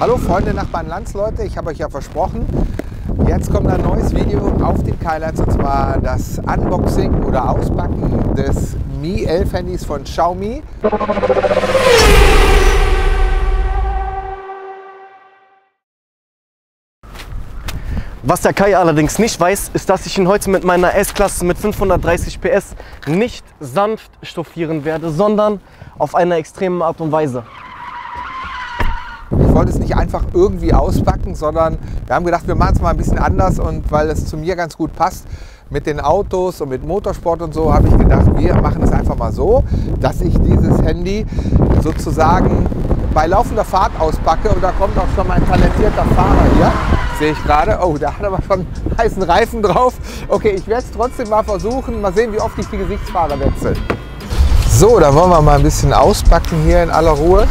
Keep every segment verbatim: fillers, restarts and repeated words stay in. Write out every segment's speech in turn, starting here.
Hallo Freunde, Nachbarn, Landsleute, ich habe euch ja versprochen, jetzt kommt ein neues Video auf den Kylines, und zwar das Unboxing oder Auspacken des Mi elf Handys von Xiaomi. Was der Kai allerdings nicht weiß, ist, dass ich ihn heute mit meiner S-Klasse mit fünfhundertdreißig P S nicht sanft stoffieren werde, sondern auf eine extreme Art und Weise. Ich wollte es nicht einfach irgendwie auspacken, sondern wir haben gedacht, wir machen es mal ein bisschen anders, und weil es zu mir ganz gut passt mit den Autos und mit Motorsport und so, habe ich gedacht, wir machen es einfach mal so, dass ich dieses Handy sozusagen bei laufender Fahrt auspacke, und da kommt auch schon mal ein talentierter Fahrer hier, sehe ich gerade. Oh, der hat aber schon heißen Reifen drauf. Okay, ich werde es trotzdem mal versuchen, mal sehen, wie oft ich die Gesichtsfarbe wechsle. So, da wollen wir mal ein bisschen auspacken hier in aller Ruhe.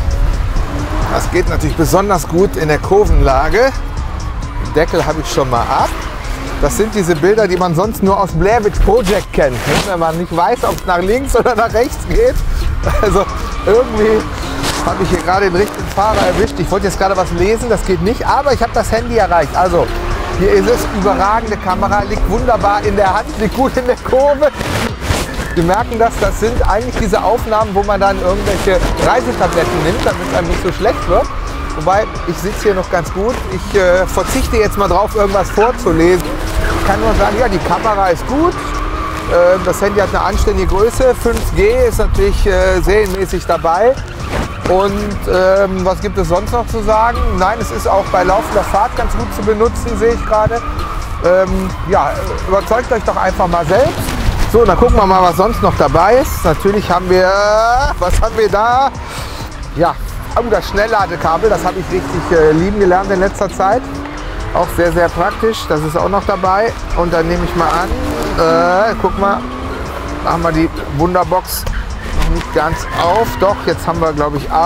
Das geht natürlich besonders gut in der Kurvenlage. Den Deckel habe ich schon mal ab. Das sind diese Bilder, die man sonst nur aus Blair Witch Project kennt, ne? Wenn man nicht weiß, ob es nach links oder nach rechts geht. Also irgendwie habe ich hier gerade den richtigen Fahrer erwischt. Ich wollte jetzt gerade was lesen, das geht nicht, aber ich habe das Handy erreicht. Also hier ist es, überragende Kamera, liegt wunderbar in der Hand, liegt gut in der Kurve. Wir merken das, das sind eigentlich diese Aufnahmen, wo man dann irgendwelche Reisetabletten nimmt, damit es einem nicht so schlecht wird. Wobei, ich sitze hier noch ganz gut. Ich äh, verzichte jetzt mal drauf, irgendwas vorzulesen. Ich kann nur sagen, ja, die Kamera ist gut. Äh, das Handy hat eine anständige Größe. fünf G ist natürlich äh, serienmäßig dabei. Und ähm, was gibt es sonst noch zu sagen? Nein, es ist auch bei laufender Fahrt ganz gut zu benutzen, sehe ich gerade. Ähm, ja, überzeugt euch doch einfach mal selbst. So, dann gucken wir mal, was sonst noch dabei ist. Natürlich haben wir, was haben wir da? Ja, oh, das Schnellladekabel, das habe ich richtig äh, lieben gelernt in letzter Zeit. Auch sehr, sehr praktisch, das ist auch noch dabei. Und dann nehme ich mal an, äh, guck mal, da haben wir die Wunderbox noch nicht ganz auf. Doch, jetzt haben wir, glaube ich,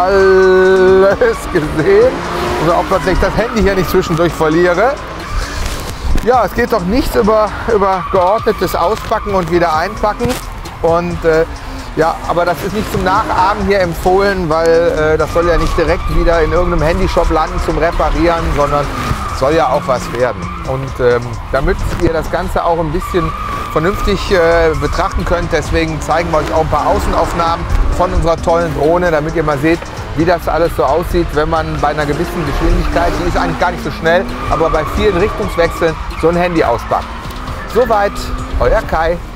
alles gesehen. Und auch dass ich das Handy hier nicht zwischendurch verliere. Ja, es geht doch nichts über, über geordnetes Auspacken und wieder einpacken. Und äh, ja, aber das ist nicht zum Nachahmen hier empfohlen, weil äh, das soll ja nicht direkt wieder in irgendeinem Handyshop landen zum Reparieren, sondern soll ja auch was werden. Und ähm, damit ihr das Ganze auch ein bisschen vernünftig äh, betrachten könnt, deswegen zeigen wir euch auch ein paar Außenaufnahmen von unserer tollen Drohne, damit ihr mal seht, wie das alles so aussieht, wenn man bei einer gewissen Geschwindigkeit, die ist eigentlich gar nicht so schnell, aber bei vielen Richtungswechseln so ein Handy auspackt. Soweit, euer Kai.